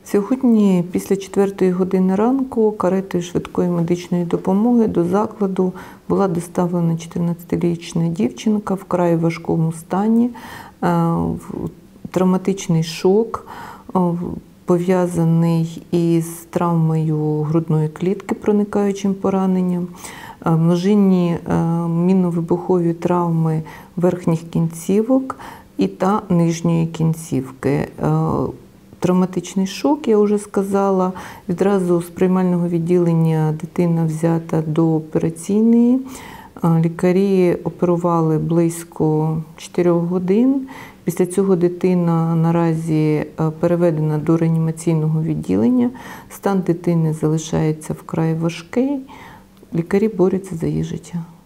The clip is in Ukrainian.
Сьогодні, після 4 години ранку, каретою швидкої медичної допомоги до закладу була доставлена 14-річна дівчинка в вкрай важкому стані, травматичний шок, пов'язаний із травмою грудної клітки, проникаючим пораненням, множинні мінно-вибухові травми верхніх кінцівок та нижньої кінцівки. Травматичний шок, я вже сказала. Відразу з приймального відділення дитина взята до операційної. Лікарі оперували близько 4 годин. Після цього дитина наразі переведена до реанімаційного відділення. Стан дитини залишається вкрай важкий. Лікарі борються за її життя.